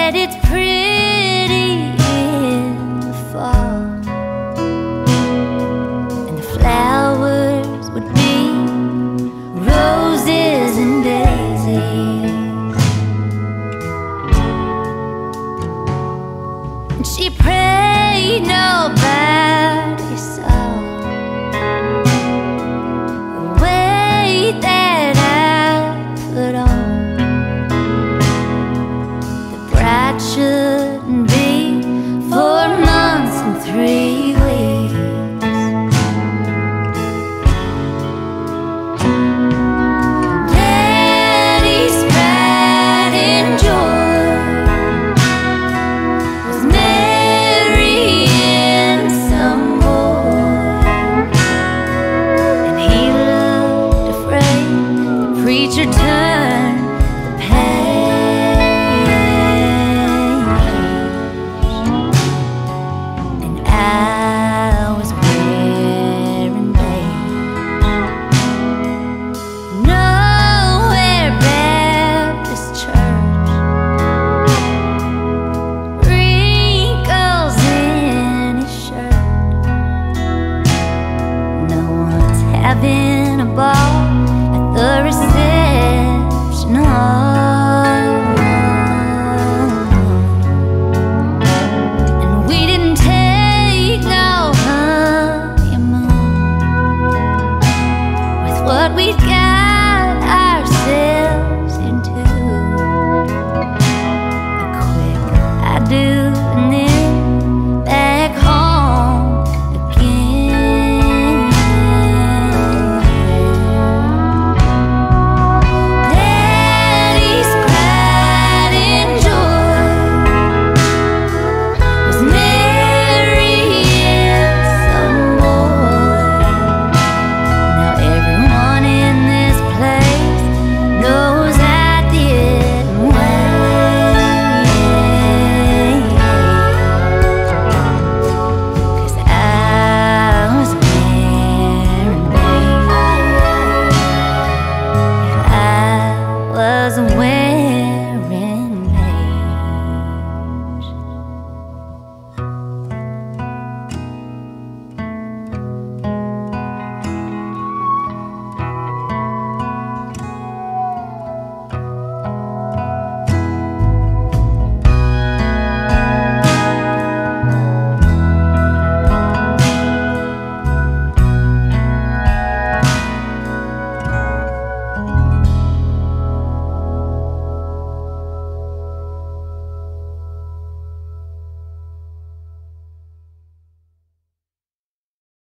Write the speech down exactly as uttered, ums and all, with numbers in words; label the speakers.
Speaker 1: said it's pretty in the fall, and the flowers would be roses and daisies. And she prayed nobody saw the weight that I put on. The bride shouldn't be four months and three weeks. Daddy's pride and joy was marrying some boy, and he looked afraid. The preacher turned